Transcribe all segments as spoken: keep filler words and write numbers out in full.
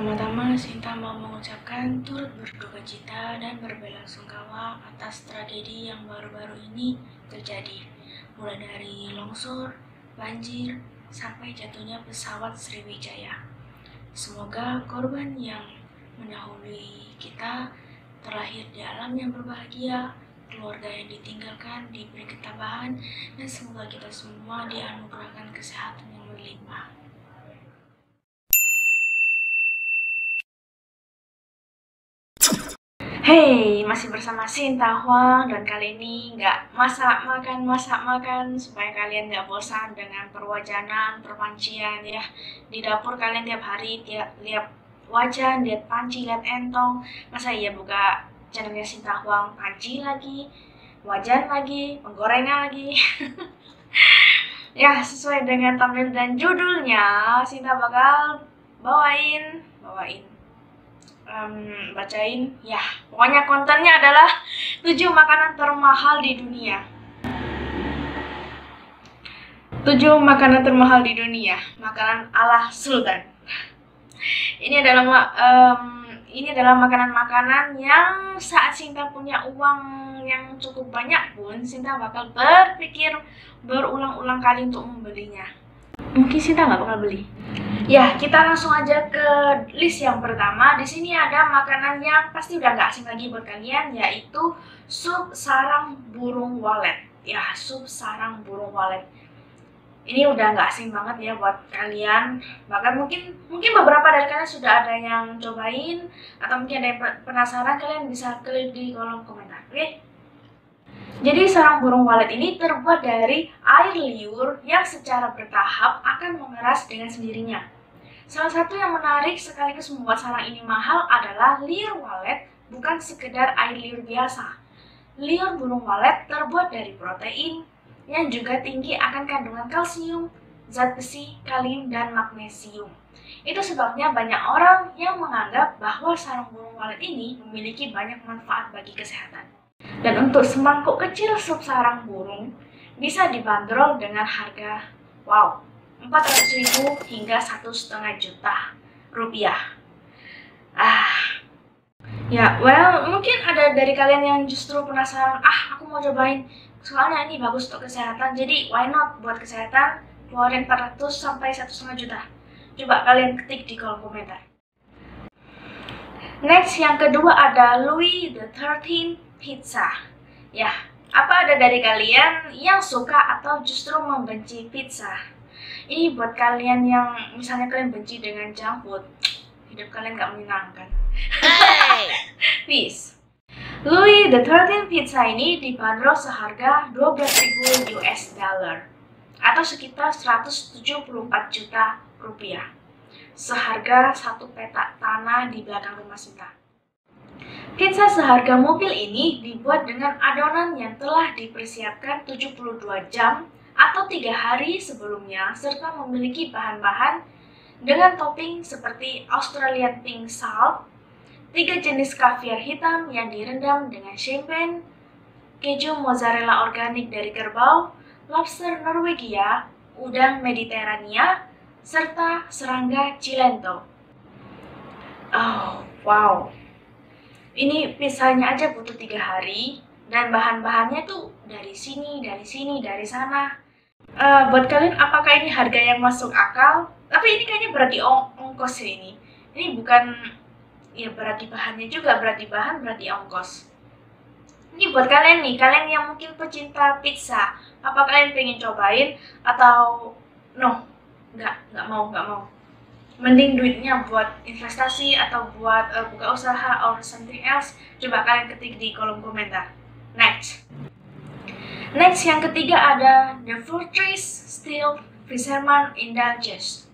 Pertama-tama, Sinta mau mengucapkan turut berduka cita dan berbelasungkawa atas tragedi yang baru-baru ini terjadi, mulai dari longsor, banjir, sampai jatuhnya pesawat Sriwijaya. Semoga korban yang mendahului kita terlahir di alam yang berbahagia, keluarga yang ditinggalkan diberi ketabahan, dan semoga kita semua dianugerahkan kesehatan yang berlimpah. Hey, masih bersama Sinta Huang, dan kali ini nggak masak makan masak makan supaya kalian nggak bosan dengan perwajanan, perpancian ya. Di dapur kalian tiap hari tiap lihat wajan, lihat panci, lihat entong. Masa iya buka channelnya Sinta Huang panci lagi, wajan lagi, penggorengan lagi. Ya, sesuai dengan thumbnail dan judulnya, Sinta bakal bawain bawain Um, bacain ya, pokoknya kontennya adalah tujuh makanan termahal di dunia. Tujuh makanan termahal di dunia, makanan ala sultan. Ini adalah um, ini adalah makanan-makanan yang saat Sinta punya uang yang cukup banyak pun Sinta bakal berpikir berulang-ulang kali untuk membelinya. Mungkin Sinta nggak bakal beli. Ya, kita langsung aja ke list yang pertama. Di sini ada makanan yang pasti udah nggak asing lagi buat kalian, yaitu sup sarang burung walet. Ya, sup sarang burung walet. Ini udah nggak asing banget ya buat kalian. Bahkan mungkin mungkin beberapa dari kalian sudah ada yang cobain, atau mungkin ada yang penasaran, kalian bisa klik di kolom komentar. Oke? Jadi sarang burung walet ini terbuat dari air liur yang secara bertahap akan mengeras dengan sendirinya. Salah satu yang menarik sekaligus membuat sarang ini mahal adalah liur walet bukan sekedar air liur biasa. Liur burung walet terbuat dari protein yang juga tinggi akan kandungan kalsium, zat besi, kalium, dan magnesium. Itu sebabnya banyak orang yang menganggap bahwa sarang burung walet ini memiliki banyak manfaat bagi kesehatan. Dan untuk semangkuk kecil sup sarang burung bisa dibanderol dengan harga wow empat ratus ribu hingga satu setengah juta rupiah. Ah, ya, well, mungkin ada dari kalian yang justru penasaran, ah aku mau cobain, soalnya ini bagus untuk kesehatan, jadi why not buat kesehatan, keluarin empat ratus sampai satu setengah juta. Coba kalian ketik di kolom komentar. Next, yang kedua ada Louis the thirteenth pizza. Ya, apa ada dari kalian yang suka atau justru membenci pizza? Ini buat kalian yang misalnya kalian benci dengan junk food, hidup kalian gak menyenangkan. Hey. Peace. Louis the thirteenth pizza ini dibanderol seharga dua belas ribu U S dollar atau sekitar seratus tujuh puluh empat juta rupiah. Seharga satu petak tanah di belakang rumah Sinta. Pizza seharga mobil ini dibuat dengan adonan yang telah dipersiapkan tujuh puluh dua jam atau tiga hari sebelumnya, serta memiliki bahan-bahan dengan topping seperti Australian pink salt, tiga jenis kaviar hitam yang direndam dengan champagne, keju mozzarella organik dari kerbau, lobster Norwegia, udang Mediterania, serta serangga Cilento. Oh, wow. Ini pizzanya aja butuh tiga hari, dan bahan-bahannya tuh dari sini, dari sini, dari sana. Uh, buat kalian, apakah ini harga yang masuk akal? Tapi ini kayaknya berat di ong ongkos ya ini. Ini bukan, ya berat di bahannya juga, berat di bahan, berat di ongkos. Ini buat kalian nih, kalian yang mungkin pecinta pizza. Apa kalian pengen cobain? Atau no, nggak, nggak mau, nggak mau. Mending duitnya buat investasi atau buat uh, buka usaha or something else. Coba kalian ketik di kolom komentar. Next. Next, yang ketiga ada The Fortress Steel Fisherman Indulgence.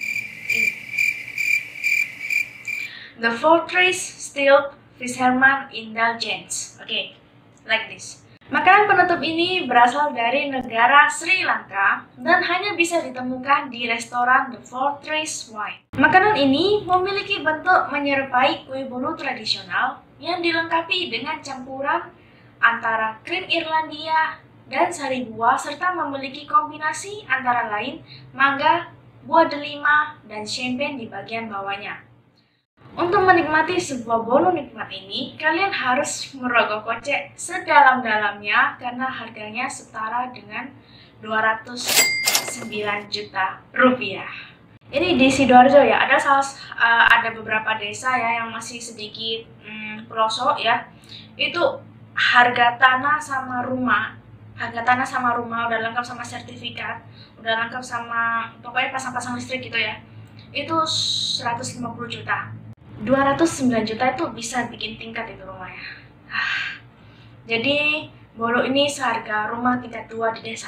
The Fortress Steel Fisherman Indulgence. Oke, okay, like this. Makanan penutup ini berasal dari negara Sri Lanka dan hanya bisa ditemukan di restoran The Fortress Wine. Makanan ini memiliki bentuk menyerupai kue bolu tradisional yang dilengkapi dengan campuran antara krim Irlandia dan sari buah, serta memiliki kombinasi antara lain mangga, buah delima, dan champagne di bagian bawahnya. Untuk menikmati sebuah bolu nikmat ini, kalian harus merogoh kocek sedalam-dalamnya karena harganya setara dengan dua ratus sembilan juta rupiah. Ini di Sidoarjo ya, ada salah uh, ada beberapa desa ya yang masih sedikit hmm, pelosok ya. Itu harga tanah sama rumah, harga tanah sama rumah udah lengkap sama sertifikat, udah lengkap sama pokoknya pasang-pasang listrik gitu ya. Itu seratus lima puluh juta. dua ratus sembilan juta itu bisa bikin tingkat itu rumahnya. Ah, jadi bolu ini seharga rumah tingkat dua di desa.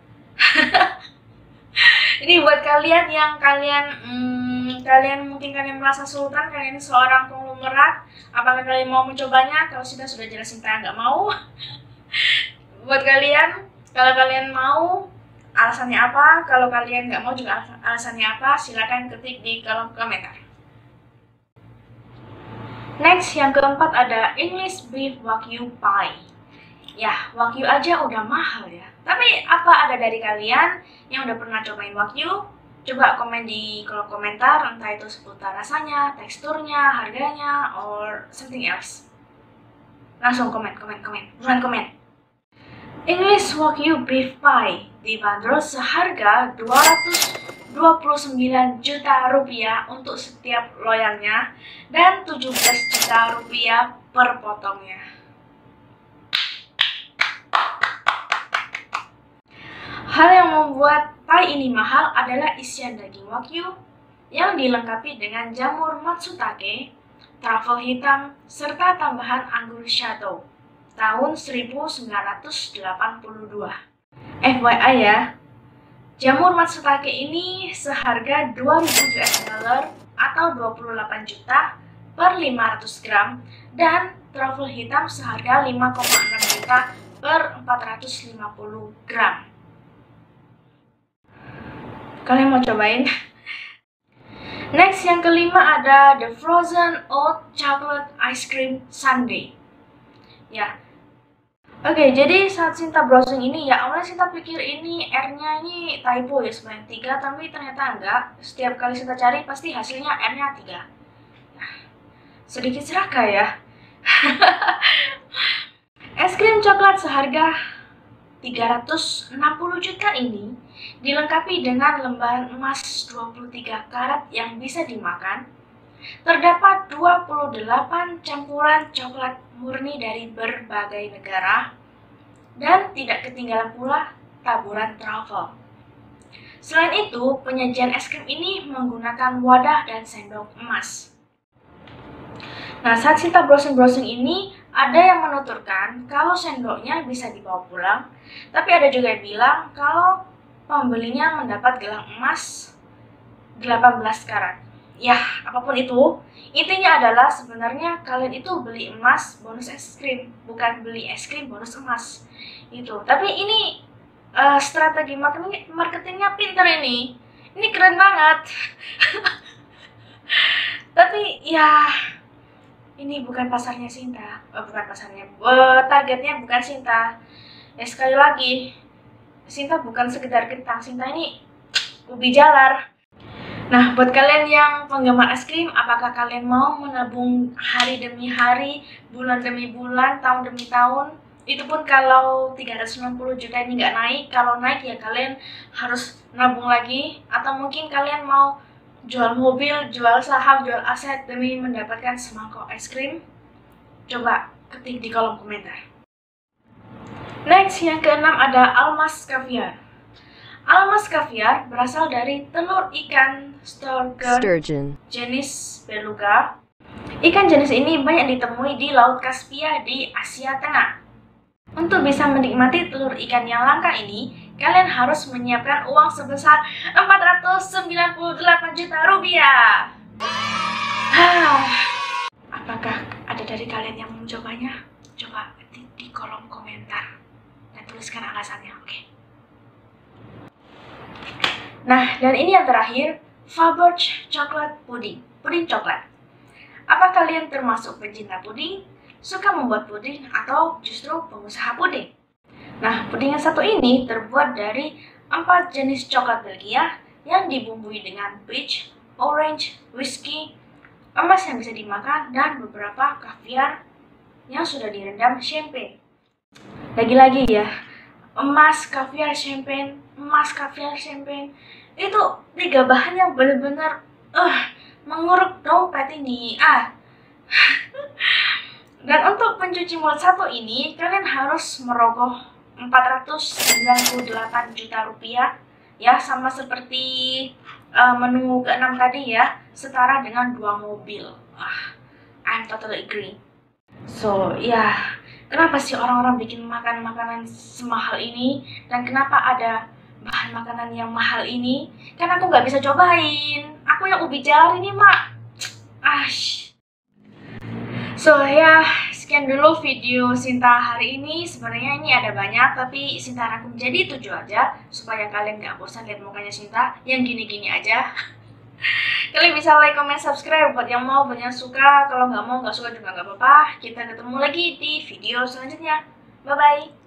Ini buat kalian yang kalian hmm, kalian mungkin kalian merasa sultan, kalian seorang konglomerat, apakah kalian mau mencobanya? Kalau sudah sudah jelas Sinta nggak mau. Buat kalian, kalau kalian mau, alasannya apa? Kalau kalian nggak mau juga alasannya apa? Silakan ketik di kolom komentar. Next, yang keempat ada English Beef Wagyu Pie. Ya, Wagyu aja udah mahal ya. Tapi apa ada dari kalian yang udah pernah cobain Wagyu? Coba komen di kolom komentar, entah itu seputar rasanya, teksturnya, harganya, or something else. Langsung komen, komen, komen, buruan komen. English Wagyu Beef Pie dibanderol seharga dua ratus dua puluh sembilan juta rupiah untuk setiap loyangnya dan tujuh belas juta rupiah per potongnya. Hal yang membuat pie ini mahal adalah isian daging wagyu yang dilengkapi dengan jamur matsutake, truffle hitam, serta tambahan anggur Chateau tahun seribu sembilan ratus delapan puluh dua. F Y I ya, jamur matsutake ini seharga dua ribu U S dollar atau dua puluh delapan juta per lima ratus gram dan truffle hitam seharga lima koma enam juta per empat ratus lima puluh gram. Kalian mau cobain? Next, yang kelima ada The Frozen Oat Chocolate Ice Cream Sundae. Ya, oke, okay, jadi saat Sinta browsing ini ya, awalnya Sinta pikir ini R-nya ini typo ya sebanyak tiga, tapi ternyata enggak. Setiap kali Sinta cari pasti hasilnya R-nya tiga. Sedikit serakah ya. Es krim coklat seharga tiga ratus enam puluh juta ini dilengkapi dengan lembaran emas dua puluh tiga karat yang bisa dimakan. Terdapat dua puluh delapan campuran coklat murni dari berbagai negara dan tidak ketinggalan pula taburan truffle. Selain itu, penyajian es krim ini menggunakan wadah dan sendok emas. Nah, saat Sinta browsing-browsing ini, ada yang menuturkan kalau sendoknya bisa dibawa pulang, tapi ada juga yang bilang kalau pembelinya mendapat gelang emas delapan belas karat. Ya, apapun itu, intinya adalah sebenarnya kalian itu beli emas bonus es krim, bukan beli es krim bonus emas. Itu. Tapi ini uh, strategi marketing marketingnya pinter ini. Ini keren banget. Tapi ya, ini bukan pasarnya Sinta, oh, bukan pasarnya, uh, targetnya bukan Sinta. Ya sekali lagi, Sinta bukan sekedar kentang, Sinta ini ubi jalar. Nah, buat kalian yang penggemar es krim, apakah kalian mau menabung hari demi hari, bulan demi bulan, tahun demi tahun? Itu pun kalau tiga ratus enam puluh juta ini nggak naik, kalau naik ya kalian harus nabung lagi, atau mungkin kalian mau jual mobil, jual saham, jual aset demi mendapatkan semangkok es krim? Coba ketik di kolom komentar. Next, yang keenam ada Almas Caviar. Almas Caviar berasal dari telur ikan sturgeon jenis beluga. Ikan jenis ini banyak ditemui di Laut Kaspia di Asia Tengah. Untuk bisa menikmati telur ikan yang langka ini, kalian harus menyiapkan uang sebesar empat ratus sembilan puluh delapan juta rupiah. Apakah ada dari kalian yang mau mencobanya? Coba ketik di kolom komentar dan tuliskan alasannya, oke? Okay? Nah, dan ini yang terakhir, Faberge Chocolate Pudding, puding coklat. Apa kalian termasuk pencinta puding, suka membuat puding, atau justru pengusaha puding? Nah, puding yang satu ini terbuat dari empat jenis coklat Belgia yang dibumbui dengan peach, orange, whiskey, emas mayoritas yang bisa dimakan, dan beberapa kaviar yang sudah direndam champagne. Lagi-lagi ya, emas, kaviar, champagne, emas, kaviar, champagne, itu tiga bahan yang benar-benar uh, menguruk dompet ini. Ah. Dan untuk pencuci mulut satu ini, kalian harus merogoh empat ratus sembilan puluh delapan juta rupiah, ya, sama seperti uh, menu keenam tadi ya, setara dengan dua mobil. Ah, I'm totally agree. So, ya, kenapa sih orang-orang bikin makan makanan semahal ini, dan kenapa ada bahan makanan yang mahal ini? Kan aku nggak bisa cobain. Aku yang ubi jar ini, mak. Ash. So ya, sekian dulu video Sinta hari ini. Sebenarnya ini ada banyak, tapi Sinta rangkum jadi tujuh aja, supaya kalian gak bosan lihat mukanya Sinta yang gini-gini aja. Kalian bisa like, comment, subscribe buat yang mau, buat yang suka. Kalau nggak mau, nggak suka juga nggak apa-apa. Kita ketemu lagi di video selanjutnya. Bye-bye.